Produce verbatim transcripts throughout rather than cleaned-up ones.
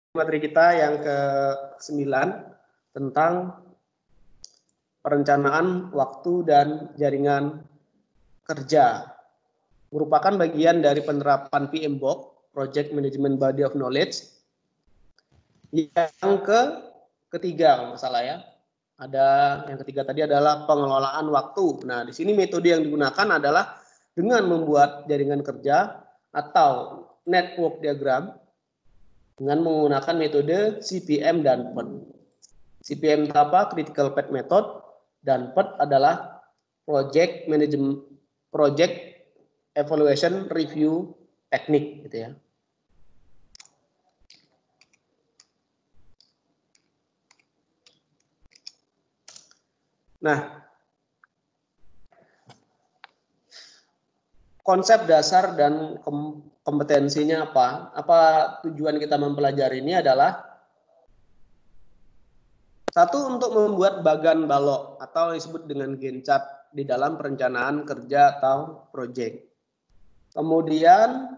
materi kita yang ke sembilan tentang perencanaan waktu dan jaringan kerja. Merupakan bagian dari penerapan P M B O K, Project Management Body of Knowledge. Yang ke ketiga kalau nggak salah ya. Ada yang ketiga tadi adalah pengelolaan waktu. Nah, di sini metode yang digunakan adalah dengan membuat jaringan kerja atau network diagram dengan menggunakan metode C P M dan P E T. C P M itu apa? Critical Path Method, dan P E T adalah Project Management, Project Evaluation Review Technique, gitu ya. Nah, konsep dasar dan kompetensinya apa? Apa tujuan kita mempelajari ini adalah satu, untuk membuat bagan balok atau disebut dengan Gantt chart di dalam perencanaan kerja atau proyek. Kemudian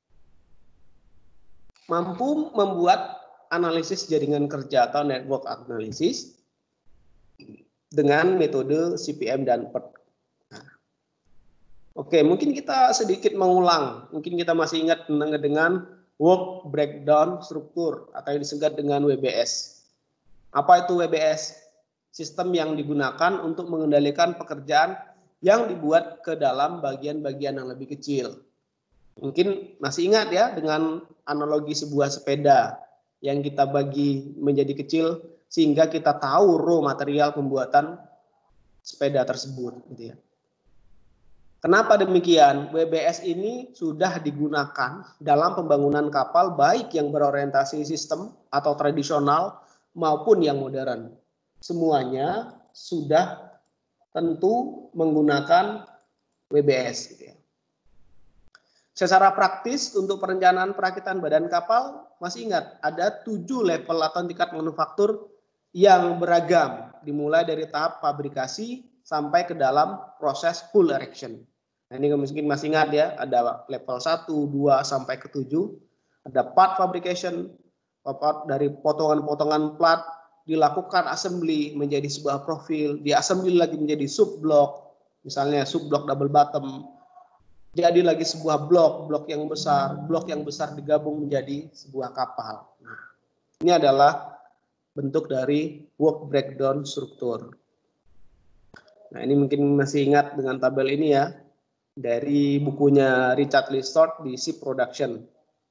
mampu membuat analisis jaringan kerja atau network analysis dengan metode C P M dan P E T. Nah, oke, mungkin kita sedikit mengulang. Mungkin kita masih ingat dengan work breakdown struktur atau yang disebut dengan W B S. Apa itu W B S? Sistem yang digunakan untuk mengendalikan pekerjaan yang dibuat ke dalam bagian-bagian yang lebih kecil. Mungkin masih ingat ya dengan analogi sebuah sepeda yang kita bagi menjadi kecil sehingga kita tahu raw material pembuatan sepeda tersebut, gitu ya. Kenapa demikian? W B S ini sudah digunakan dalam pembangunan kapal baik yang berorientasi sistem atau tradisional maupun yang modern. Semuanya sudah tentu menggunakan W B S, gitu ya. Secara praktis untuk perencanaan perakitan badan kapal, masih ingat ada tujuh level atau tingkat manufaktur yang beragam, dimulai dari tahap fabrikasi sampai ke dalam proses full erection. Nah, ini mungkin masih ingat ya, ada level satu, dua sampai ke tujuh. Ada part fabrication, part dari potongan-potongan plat, dilakukan assembly menjadi sebuah profil, diassembly lagi menjadi sub block, misalnya sub block double bottom. Jadi lagi sebuah blok, blok yang besar, blok yang besar digabung menjadi sebuah kapal. Nah, ini adalah bentuk dari work breakdown struktur. Nah, ini mungkin masih ingat dengan tabel ini ya, dari bukunya Richard Listort di Ship Production.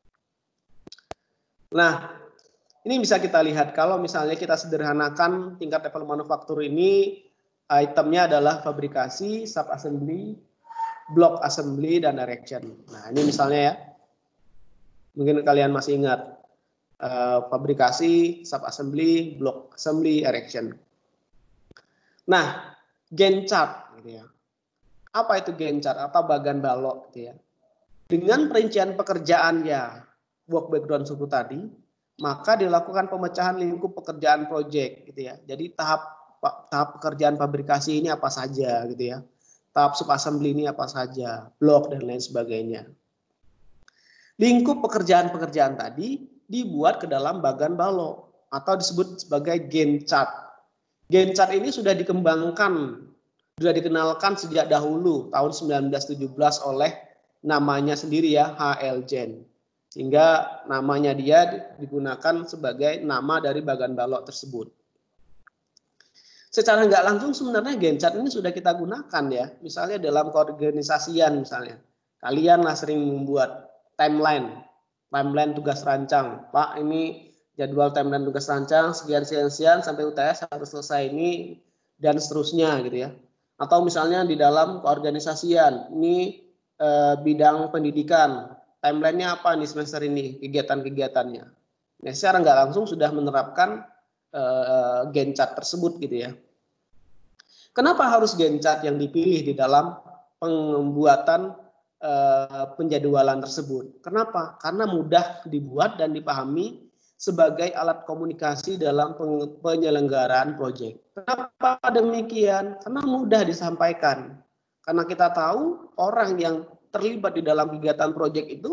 Nah, ini bisa kita lihat kalau misalnya kita sederhanakan tingkat level manufaktur ini, itemnya adalah fabrikasi, sub assembly, block assembly, dan erection. Nah, ini misalnya ya, mungkin kalian masih ingat. Uh, fabrikasi, sub assembly, block assembly, erection. Nah, Gantt chart, gitu ya. Apa itu Gantt chart atau bagan balok, gitu ya? Dengan perincian pekerjaannya work breakdown suku tadi, maka dilakukan pemecahan lingkup pekerjaan proyek, gitu ya. Jadi tahap tahap pekerjaan fabrikasi ini apa saja, gitu ya. Tahap sub assembly ini apa saja, blok dan lain sebagainya. Lingkup pekerjaan-pekerjaan tadi dibuat ke dalam bagan balok atau disebut sebagai Gantt chart. Gantt chart ini sudah dikembangkan, sudah dikenalkan sejak dahulu tahun sembilan belas tujuh belas oleh namanya sendiri ya, H L Jahn. Sehingga namanya dia digunakan sebagai nama dari bagan balok tersebut. Secara nggak langsung sebenarnya Gantt chart ini sudah kita gunakan ya, misalnya dalam keorganisasian misalnya. Kalian lah sering membuat timeline. Timeline tugas rancang, Pak ini jadwal timeline tugas rancang sekian sekian sekian sampai U T S harus selesai ini dan seterusnya, gitu ya. Atau misalnya di dalam keorganisasian ini eh, bidang pendidikan, timelinenya apa nih semester ini, kegiatan-kegiatannya. Nah, secara nggak langsung sudah menerapkan eh, Gantt chart tersebut, gitu ya. Kenapa harus Gantt chart yang dipilih di dalam pembuatan penjadwalan tersebut? Kenapa? Karena mudah dibuat dan dipahami sebagai alat komunikasi dalam penyelenggaraan proyek. Kenapa demikian? Karena mudah disampaikan. Karena kita tahu orang yang terlibat di dalam kegiatan proyek itu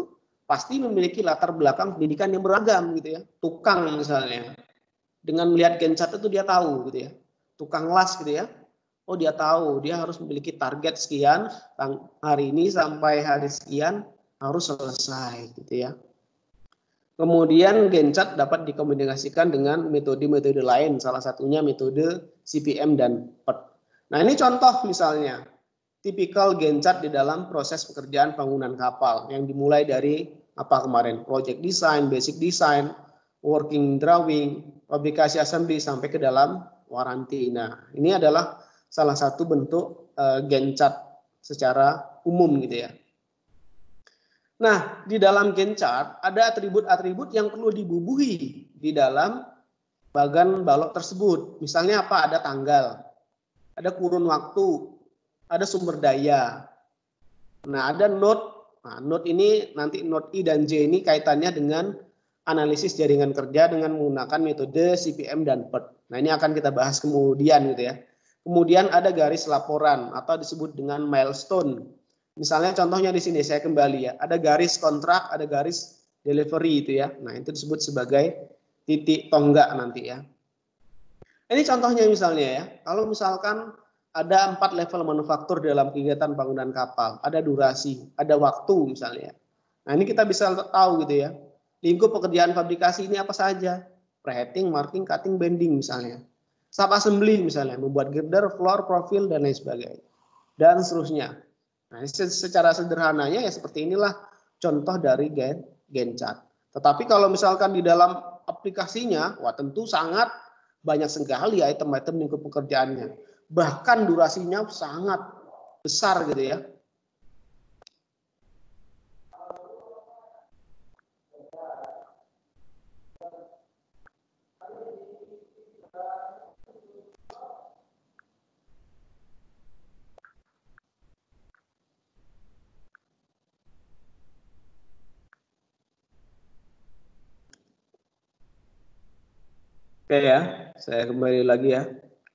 pasti memiliki latar belakang pendidikan yang beragam gitu ya. Tukang misalnya, dengan melihat Gantt chart itu dia tahu gitu ya. Tukang las gitu ya. Oh dia tahu, dia harus memiliki target sekian, hari ini sampai hari sekian harus selesai gitu ya. Kemudian Gantt chart dapat dikombinasikan dengan metode-metode lain, salah satunya metode C P M dan P E R T. Nah ini contoh misalnya, tipikal Gantt chart di dalam proses pekerjaan bangunan kapal yang dimulai dari apa kemarin, project design, basic design, working drawing, fabrikasi assembly sampai ke dalam waranti. Nah ini adalah salah satu bentuk uh, Gantt chart secara umum gitu ya. Nah, di dalam Gantt chart ada atribut-atribut yang perlu dibubuhi di dalam bagan balok tersebut. Misalnya apa? Ada tanggal, ada kurun waktu, ada sumber daya. Nah, ada node. Nah, node ini nanti node I dan J ini kaitannya dengan analisis jaringan kerja dengan menggunakan metode C P M dan P E R T. Nah, ini akan kita bahas kemudian gitu ya. Kemudian ada garis laporan atau disebut dengan milestone. Misalnya contohnya di sini saya kembali ya, ada garis kontrak, ada garis delivery itu ya. Nah, itu disebut sebagai titik tonggak nanti ya. Ini contohnya misalnya ya, kalau misalkan ada empat level manufaktur dalam kegiatan bangunan kapal, ada durasi, ada waktu misalnya. Nah, ini kita bisa tahu gitu ya. Lingkup pekerjaan fabrikasi ini apa saja? Preheating, marking, cutting, bending misalnya. Sub assembly misalnya, membuat girder, floor, profil, dan lain sebagainya. Dan seterusnya. Nah, secara sederhananya ya seperti inilah contoh dari Gantt chart. Tetapi kalau misalkan di dalam aplikasinya, wah tentu sangat banyak sekali item-item lingkup pekerjaannya. Bahkan durasinya sangat besar gitu ya. Oke ya, saya kembali lagi ya.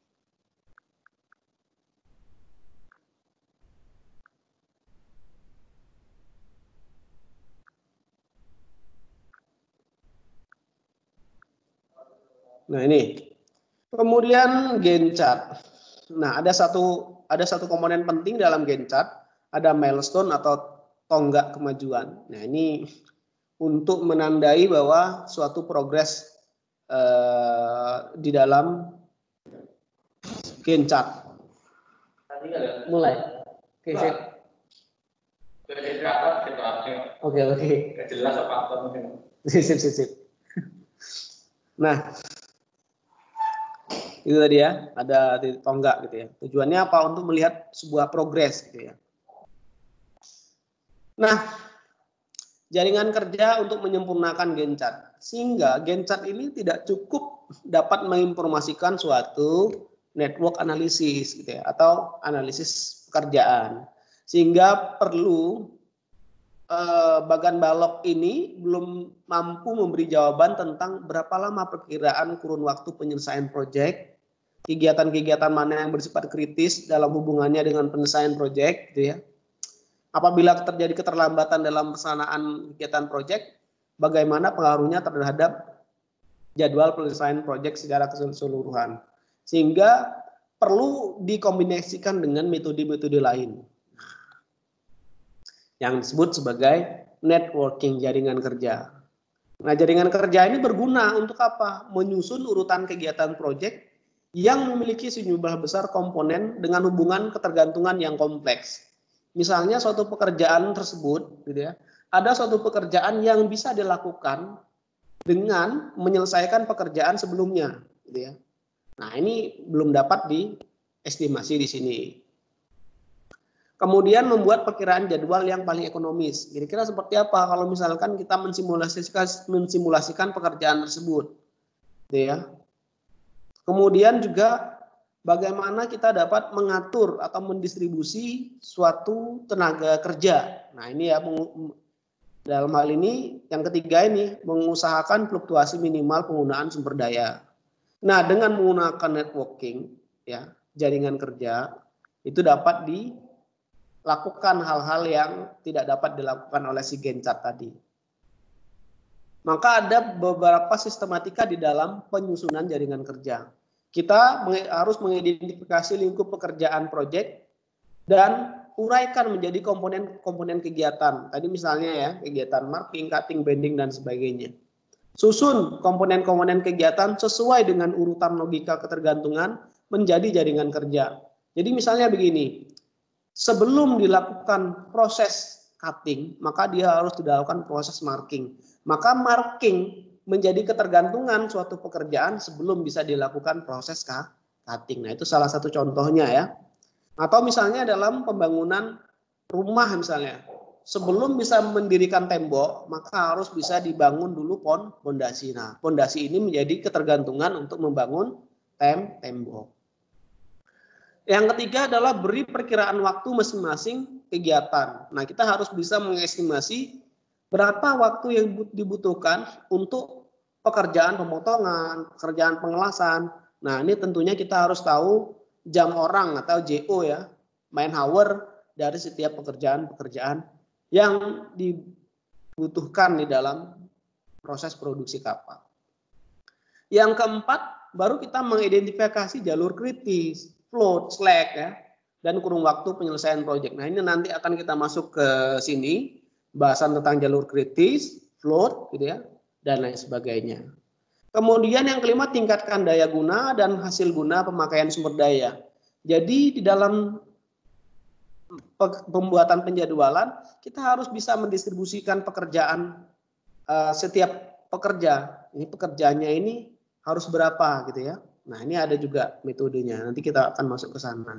Nah ini, kemudian Gantt chart. Nah ada satu ada satu komponen penting dalam Gantt chart, ada milestone atau tonggak kemajuan. Nah ini untuk menandai bahwa suatu progres eh, di dalam Gantt chart. Mulai. Oke, sip. Oke, oke. Jelas apa sip, sip, sip. Nah, itu tadi ya, ada titik tonggak gitu ya. Tujuannya apa? Untuk melihat sebuah progres gitu ya. Nah, jaringan kerja untuk menyempurnakan Gantt chart. Sehingga Gantt chart ini tidak cukup dapat menginformasikan suatu network analisis gitu ya, atau analisis pekerjaan. Sehingga perlu eh, bagan balok ini belum mampu memberi jawaban tentang berapa lama perkiraan kurun waktu penyelesaian proyek, kegiatan-kegiatan mana yang bersifat kritis dalam hubungannya dengan penyelesaian proyek gitu ya. Apabila terjadi keterlambatan dalam pelaksanaan kegiatan proyek, bagaimana pengaruhnya terhadap jadwal penyelesaian proyek secara keseluruhan. Sehingga perlu dikombinasikan dengan metode-metode lain yang disebut sebagai networking, jaringan kerja. Nah, jaringan kerja ini berguna untuk apa? Menyusun urutan kegiatan proyek yang memiliki sejumlah besar komponen dengan hubungan ketergantungan yang kompleks. Misalnya suatu pekerjaan tersebut, gitu ya, ada suatu pekerjaan yang bisa dilakukan dengan menyelesaikan pekerjaan sebelumnya, gitu ya. Nah, ini belum dapat diestimasi di sini. Kemudian membuat perkiraan jadwal yang paling ekonomis. Kira-kira seperti apa kalau misalkan kita mensimulasikan, mensimulasikan pekerjaan tersebut, gitu ya. Kemudian juga bagaimana kita dapat mengatur atau mendistribusi suatu tenaga kerja. Nah ini ya, dalam hal ini yang ketiga ini mengusahakan fluktuasi minimal penggunaan sumber daya. Nah dengan menggunakan networking ya, jaringan kerja itu dapat dilakukan hal-hal yang tidak dapat dilakukan oleh si Gantt chart tadi. Maka ada beberapa sistematika di dalam penyusunan jaringan kerja. Kita harus mengidentifikasi lingkup pekerjaan proyek dan uraikan menjadi komponen-komponen kegiatan. Tadi misalnya ya, kegiatan marking, cutting, bending, dan sebagainya. Susun komponen-komponen kegiatan sesuai dengan urutan logika ketergantungan menjadi jaringan kerja. Jadi misalnya begini, sebelum dilakukan proses cutting, maka dia harus dilakukan proses marking. Maka marking menjadi ketergantungan suatu pekerjaan sebelum bisa dilakukan proses cutting. Nah, itu salah satu contohnya ya. Atau misalnya dalam pembangunan rumah misalnya, sebelum bisa mendirikan tembok, maka harus bisa dibangun dulu pon pondasi. Nah, pondasi ini menjadi ketergantungan untuk membangun tem tembok. Yang ketiga adalah beri perkiraan waktu masing-masing kegiatan. Nah, kita harus bisa mengestimasi berapa waktu yang dibutuhkan untuk pekerjaan pemotongan, pekerjaan pengelasan. Nah, ini tentunya kita harus tahu jam orang atau J O ya, man hour dari setiap pekerjaan-pekerjaan yang dibutuhkan di dalam proses produksi kapal. Yang keempat, baru kita mengidentifikasi jalur kritis, float, slack ya, dan kurun waktu penyelesaian proyek. Nah, ini nanti akan kita masuk ke sini, bahasan tentang jalur kritis, float gitu ya, dan lain sebagainya. Kemudian yang kelima, tingkatkan daya guna dan hasil guna pemakaian sumber daya. Jadi di dalam pembuatan penjadwalan, kita harus bisa mendistribusikan pekerjaan uh, setiap pekerja. Ini pekerjaannya ini harus berapa gitu ya. Nah, ini ada juga metodenya. Nanti kita akan masuk ke sana.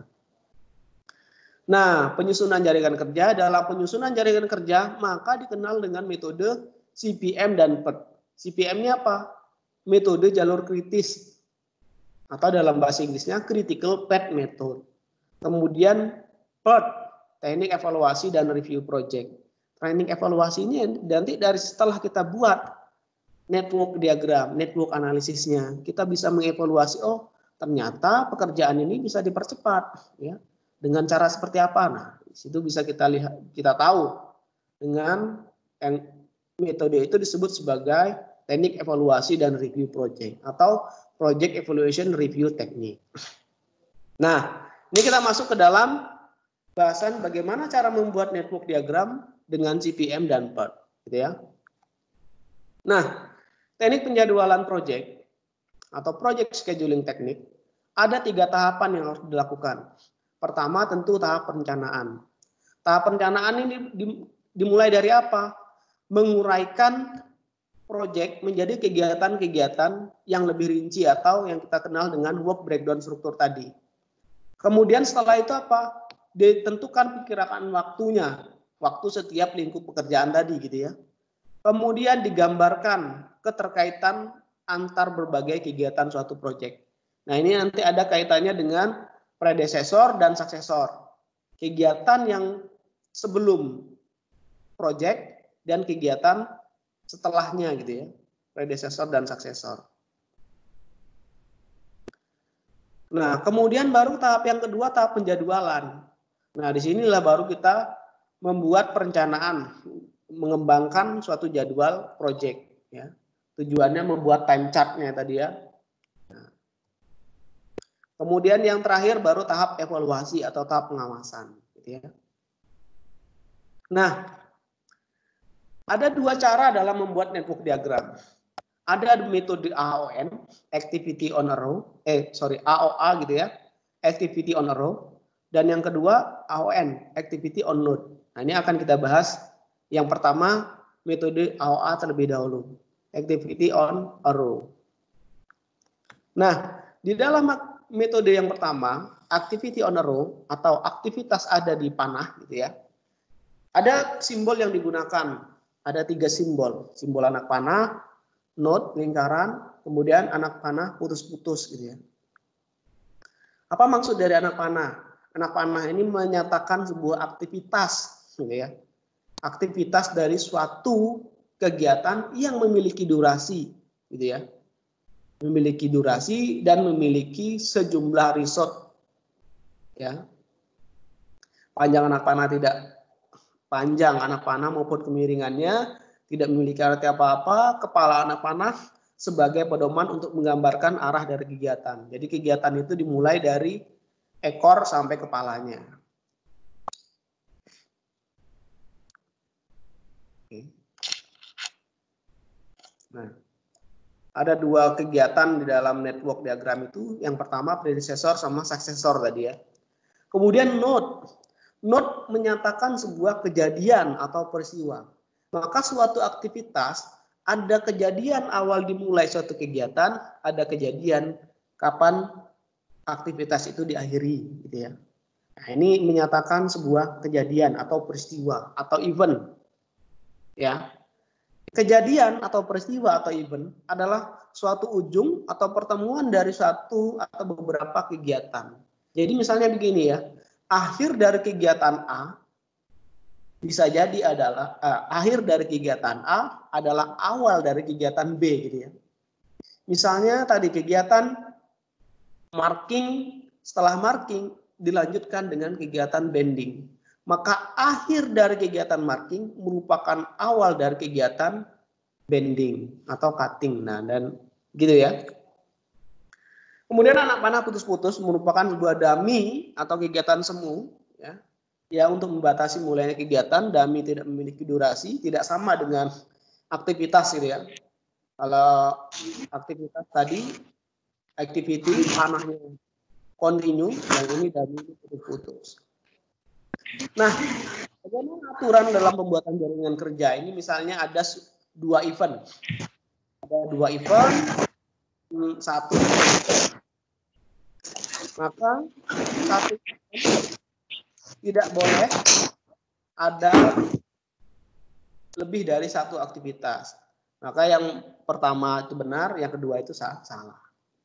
Nah, penyusunan jaringan kerja. Dalam penyusunan jaringan kerja, maka dikenal dengan metode C P M dan P E R T. C P M-nya apa? Metode jalur kritis. Atau dalam bahasa Inggrisnya, Critical Path Method. Kemudian P E R T, teknik evaluasi dan review project. Teknik evaluasi ini nanti dari setelah kita buat network diagram, network analisisnya, kita bisa mengevaluasi, oh ternyata pekerjaan ini bisa dipercepat ya. Dengan cara seperti apa? Nah, di situ bisa kita lihat, kita tahu dengan yang metode itu disebut sebagai teknik evaluasi dan review project atau project evaluation review technique. Nah, ini kita masuk ke dalam bahasan bagaimana cara membuat network diagram dengan C P M dan P E R T, gitu ya. Nah, teknik penjadwalan project atau project scheduling teknik ada tiga tahapan yang harus dilakukan. Pertama tentu tahap perencanaan. Tahap perencanaan ini dimulai dari apa? Menguraikan project menjadi kegiatan-kegiatan yang lebih rinci atau yang kita kenal dengan work breakdown struktur tadi. Kemudian setelah itu apa? Ditentukan perkiraan waktunya, waktu setiap lingkup pekerjaan tadi gitu ya. Kemudian digambarkan keterkaitan antar berbagai kegiatan suatu proyek. Nah, ini nanti ada kaitannya dengan predesesor dan suksesor. Kegiatan yang sebelum proyek dan kegiatan setelahnya gitu ya. Predesesor dan suksesor. Nah, kemudian baru tahap yang kedua, tahap penjadwalan. Nah, disinilah baru kita membuat perencanaan, mengembangkan suatu jadwal proyek ya. Tujuannya membuat time chart-nya tadi ya. Nah. Kemudian yang terakhir baru tahap evaluasi atau tahap pengawasan gitu ya. Nah, ada dua cara dalam membuat network diagram. Ada metode A O N, activity on a row, eh sorry A O A gitu ya, activity on a row. Dan yang kedua A O N, activity on node. Nah, ini akan kita bahas. Yang pertama metode A O A terlebih dahulu, activity on a row. Nah, di dalam metode yang pertama, activity on a row atau aktivitas ada di panah gitu ya. Ada simbol yang digunakan, ada tiga simbol, simbol anak panah, node lingkaran, kemudian anak panah putus-putus gitu ya. Apa maksud dari anak panah? Anak panah ini menyatakan sebuah aktivitas gitu ya. Aktivitas dari suatu kegiatan yang memiliki durasi gitu ya. Memiliki durasi dan memiliki sejumlah result ya. Panjang anak panah tidak panjang anak panah maupun kemiringannya tidak memiliki arti apa-apa, kepala anak panah sebagai pedoman untuk menggambarkan arah dari kegiatan. Jadi kegiatan itu dimulai dari ekor sampai kepalanya. Nah, ada dua kegiatan di dalam network diagram itu. Yang pertama predecessor sama successor tadi ya. Kemudian node. Node menyatakan sebuah kejadian atau peristiwa. Maka suatu aktivitas ada kejadian awal dimulai suatu kegiatan, ada kejadian kapan aktivitas itu diakhiri, gitu ya. Nah, ini menyatakan sebuah kejadian atau peristiwa atau event, ya. Kejadian atau peristiwa atau event adalah suatu ujung atau pertemuan dari satu atau beberapa kegiatan. Jadi misalnya begini ya, akhir dari kegiatan A bisa jadi adalah eh, akhir dari kegiatan A adalah awal dari kegiatan B, gitu ya. Misalnya tadi kegiatan marking, setelah marking dilanjutkan dengan kegiatan bending. Maka akhir dari kegiatan marking merupakan awal dari kegiatan bending atau cutting. Nah, dan gitu ya. Kemudian anak panah putus-putus merupakan sebuah dummy atau kegiatan semu, ya. Ya, untuk membatasi mulainya kegiatan, dummy tidak memiliki durasi, tidak sama dengan aktivitas, gitu ya. Kalau aktivitas tadi, activity panahnya continue, yang ini dummy putus-putus. Nah, bagaimana aturan dalam pembuatan jaringan kerja ini? Misalnya ada dua event, ada dua event, satu, maka satu tidak boleh ada lebih dari satu aktivitas. Maka yang pertama itu benar, yang kedua itu salah.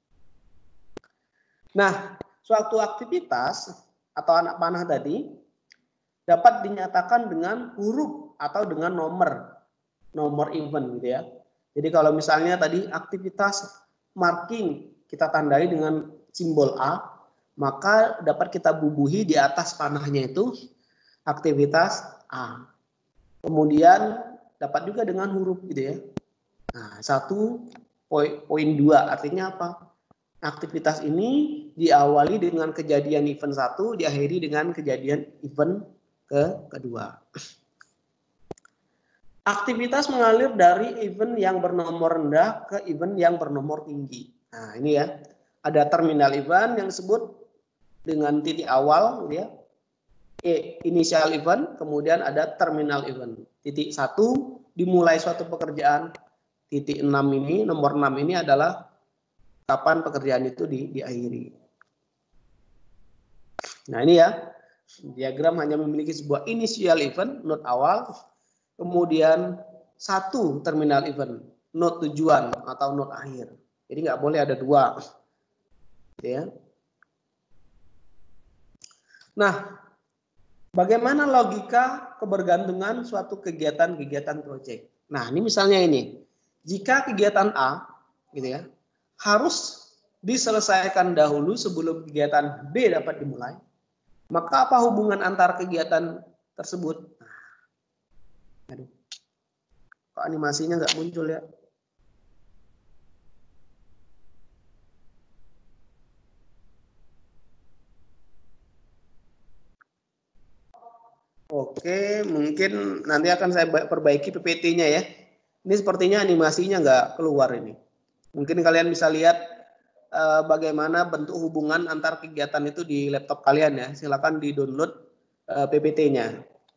Nah, suatu aktivitas atau anak panah tadi dapat dinyatakan dengan huruf atau dengan nomor, nomor event, gitu ya. Jadi kalau misalnya tadi aktivitas marking kita tandai dengan simbol A, maka dapat kita bubuhi di atas panahnya itu aktivitas A. Kemudian dapat juga dengan huruf, gitu ya. Nah, satu poin, poin dua artinya apa? Aktivitas ini diawali dengan kejadian event satu, diakhiri dengan kejadian event ke kedua. Aktivitas mengalir dari event yang bernomor rendah ke event yang bernomor tinggi. Nah, ini ya. Ada terminal event yang disebut dengan titik awal, ya. E, initial event, kemudian ada terminal event. Titik satu dimulai suatu pekerjaan. Titik enam ini, nomor enam ini adalah kapan pekerjaan itu di, diakhiri. Nah, ini ya. Diagram hanya memiliki sebuah initial event, node awal, kemudian satu terminal event, node tujuan atau node akhir. Jadi nggak boleh ada dua. Ya. Nah, bagaimana logika kebergantungan suatu kegiatan-kegiatan proyek? Nah, ini misalnya ini, jika kegiatan A, gitu ya, harus diselesaikan dahulu sebelum kegiatan B dapat dimulai, maka apa hubungan antar kegiatan tersebut? Nah, aduh, kok animasinya nggak muncul ya? Oke, mungkin nanti akan saya perbaiki P P T-nya ya. Ini sepertinya animasinya nggak keluar ini. Mungkin kalian bisa lihat uh, bagaimana bentuk hubungan antar kegiatan itu di laptop kalian ya. Silakan di-download uh, P P T-nya.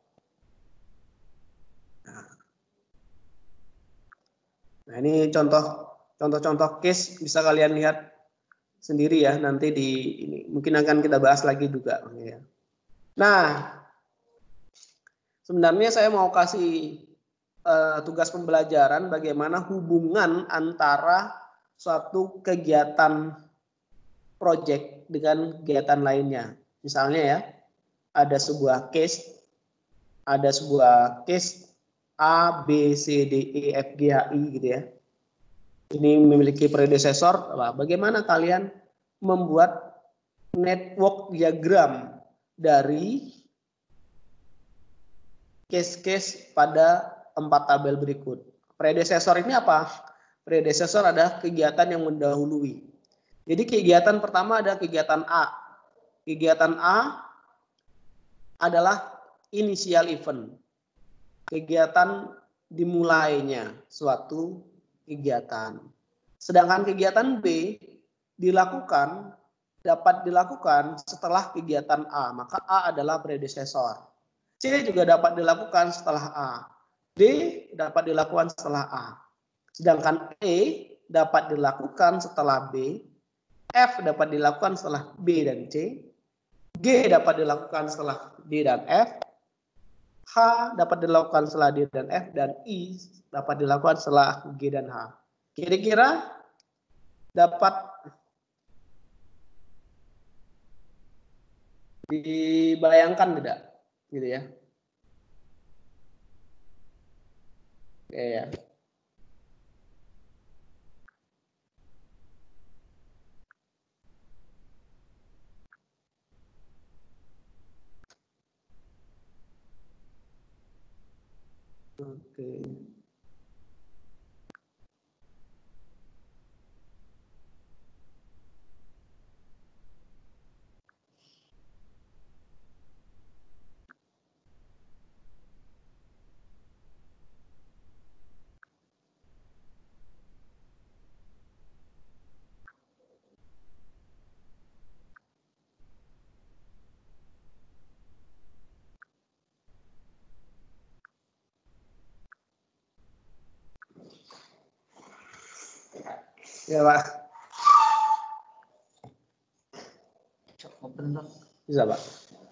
Nah, ini contoh contoh-contoh case bisa kalian lihat sendiri ya. Nanti di ini mungkin akan kita bahas lagi juga ya. Nah, sebenarnya saya mau kasih uh, tugas pembelajaran bagaimana hubungan antara suatu kegiatan proyek dengan kegiatan lainnya. Misalnya ya, ada sebuah case, ada sebuah case A, B, C, D, E, F, G, H, I gitu ya. Ini memiliki predecessor. Bagaimana kalian membuat network diagram dari case-case pada empat tabel berikut. predesesor ini apa? Predesesor adalah kegiatan yang mendahului. Jadi kegiatan pertama ada kegiatan A. Kegiatan A adalah initial event. Kegiatan dimulainya suatu kegiatan. Sedangkan kegiatan B dilakukan dapat dilakukan setelah kegiatan A, maka A adalah predesesor. C juga dapat dilakukan setelah A. D dapat dilakukan setelah A. Sedangkan E dapat dilakukan setelah B, F dapat dilakukan setelah B dan C, G dapat dilakukan setelah D dan F, H dapat dilakukan setelah D dan F, dan I dapat dilakukan setelah G dan H. Kira-kira dapat dibayangkan tidak? Gitu ya. Oke ya. Oke. Ya, Pak. Bisa, Pak.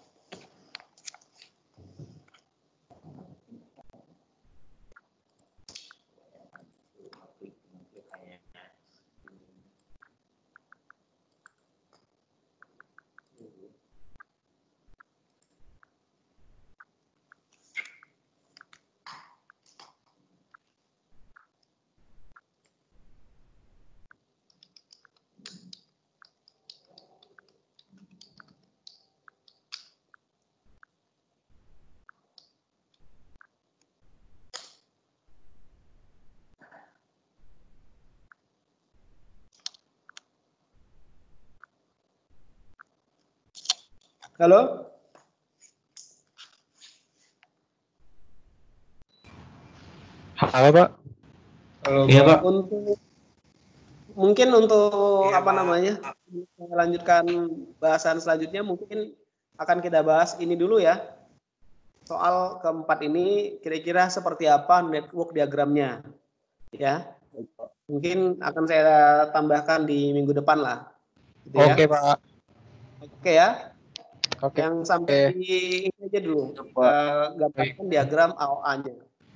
Halo? Halo, Pak. Halo, Iya, Pak. Untuk mungkin untuk Iya, apa Pak. namanya? Melanjutkan bahasan selanjutnya mungkin akan kita bahas ini dulu ya. Soal keempat ini kira-kira seperti apa network diagramnya. Ya. Mungkin akan saya tambahkan di minggu depan lah. Gitu ya. Oke, Pak. Oke ya. Oke. Yang sampai Oke. di ini aja dulu. Pak. Uh, gambarkan diagram A O A-nya.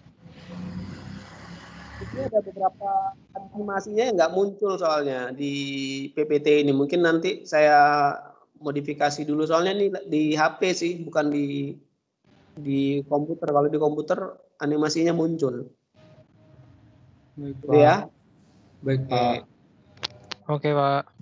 Ini ada beberapa animasinya yang nggak muncul soalnya di P P T ini. Mungkin nanti saya modifikasi dulu soalnya ini di H P sih, bukan di di komputer. Kalau di komputer animasinya muncul. Baik, Gitu ya. Baik, Pak. Oke, Pak.